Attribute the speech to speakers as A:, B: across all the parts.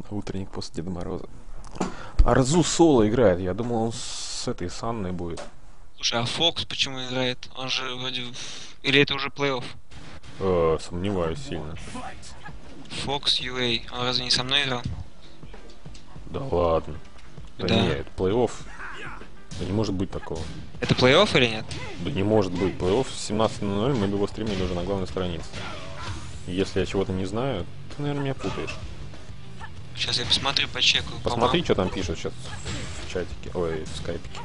A: Утренник после Деда Мороза. Арзу соло играет. Я думал, он с этой с Анной будет.
B: Слушай, а Фокс почему играет? Он же вроде... Или это уже плей-офф?
A: Сомневаюсь сильно.
B: Фокс UA. Он разве не со мной играл?
A: Да ладно. Да
B: Да.
A: нет, плей-офф. Да не может быть такого.
B: Это плей-офф или нет?
A: Да не может быть. Плей-офф в 17:00 мы бы его стримили уже на главной странице. И если я чего-то не знаю, ты, наверное, меня путаешь.
B: Сейчас я посмотрю, почекаю.
A: Посмотри, что там пишут сейчас в чатике. Ой, в скайпике.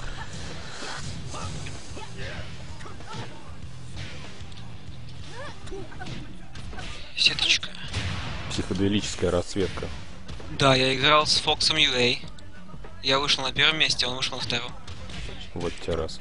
B: Сеточка.
A: Психоделическая расцветка.
B: Да, я играл с Фоксом UA. Я вышел на первом месте, он вышел на втором.
A: Вот тебе раз.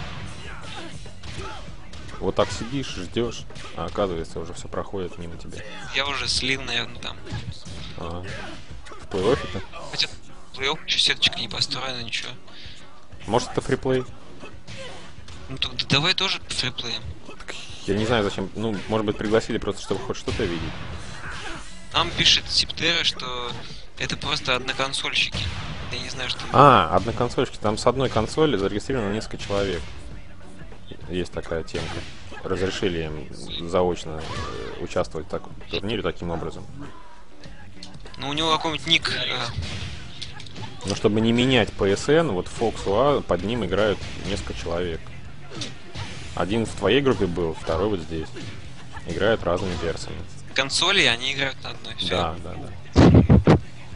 A: Вот так сидишь, ждешь, а оказывается уже все проходит мимо тебя.
B: Я уже слил, наверное, там.
A: Ага. В плей-оффе-то?
B: Хотя плей-офф еще сеточка не построена, ничего.
A: Может, это фриплей?
B: Ну так давай тоже фриплеем.
A: Я не знаю зачем. Ну, может быть, пригласили просто, чтобы хоть что-то видеть.
B: Нам пишет Сиптера, что это просто одноконсольщики. Я не знаю, что...
A: Одноконсольщики. Там с одной консоли зарегистрировано несколько человек. Есть такая темка. Разрешили им заочно участвовать в турнире таким образом.
B: Ну у него какой-нибудь ник...
A: Но чтобы не менять PSN, вот Fox UA, под ним играют несколько человек. Один в твоей группе был, второй вот здесь. Играют разными версиями.
B: консоли, и они играют на одной. Всё.
A: Да, да, да.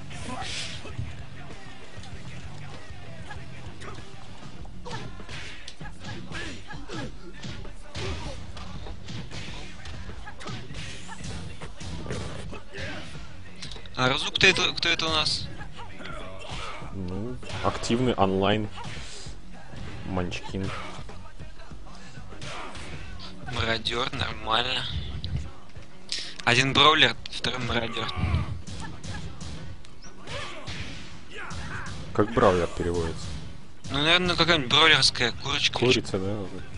B: А Разу, кто это у нас?
A: Ну, активный онлайн манчкин.
B: Мародер, нормально. Один броулер, второй мародер.
A: Как браузер переводится?
B: Ну, наверное, какая-нибудь бройлерская курочка.
A: Курица, да?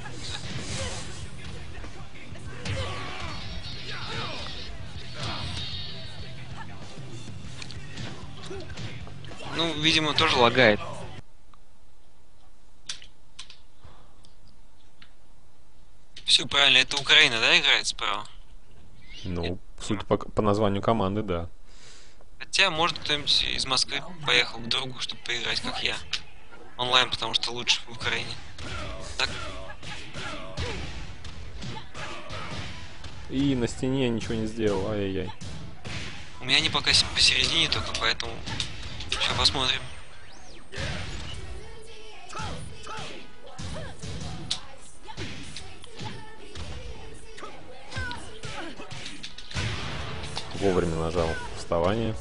B: Ну, видимо, тоже лагает. Все правильно, это Украина, да, играет справа?
A: Ну, судя по названию команды, да.
B: Хотя, может, кто-нибудь из Москвы поехал к другу, чтобы поиграть, как я. Онлайн, потому что лучше в Украине. Так,
A: И на стене ничего не сделал, ай-яй-яй.
B: у меня они пока посередине только, поэтому... Сейчас посмотрим.
A: Вовремя нажал вставание.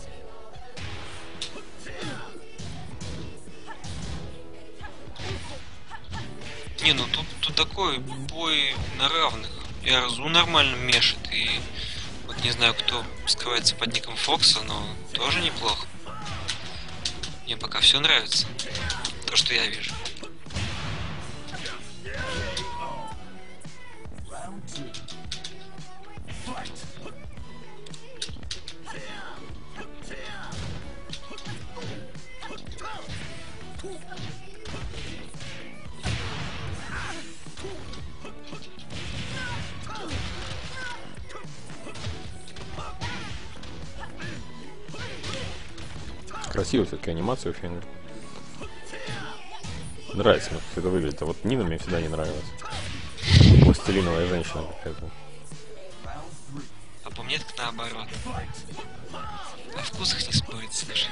B: Не, ну тут такой бой на равных. И Арзу нормально мешает, и вот не знаю, кто скрывается под ником Фокса, но тоже неплохо. Мне пока все нравится. То, что я вижу.
A: Красиво все-таки анимация у Фенга. Нравится мне, как это выглядит. А вот Нина мне всегда не нравилась. Пластилиновая женщина какая-то.
B: А по мне так наоборот. О вкусах не спорить, скажи.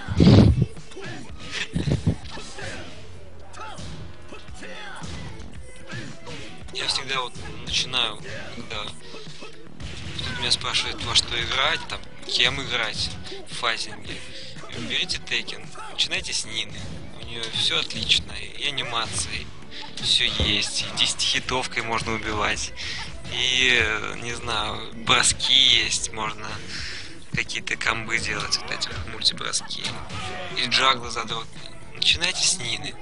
B: Я всегда вот начинаю, когда кто-то меня спрашивает, во что играть, там, кем играть в файтинге. Берите Текен, начинайте с Нины. У нее все отлично, и анимации, все есть, и 10-хитовкой можно убивать. И, не знаю, броски есть, можно какие-то комбы делать, вот эти вот мультиброски. И джаглы задротные. Начинайте с Нины.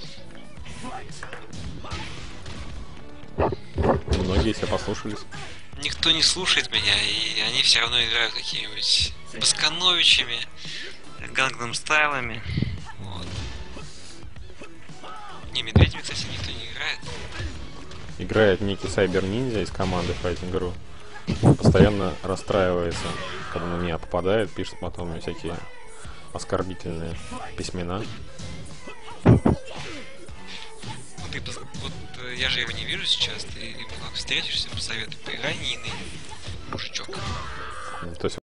A: Многие себя послушались.
B: никто не слушает меня, и они все равно играют какими-нибудь Баскановичами, Гангнам Стайлами. Вот. Не, медведями, кстати, никто не играет.
A: Играет некий сайбер-ниндзя из команды Fighting.ru. Постоянно расстраивается, когда на меня попадает, пишет потом мне всякие оскорбительные письмена.
B: Ну, ты, вот я же его не вижу сейчас, ты ему как встретишься, посоветуй, поиграй Ниной, мужичок.
A: То есть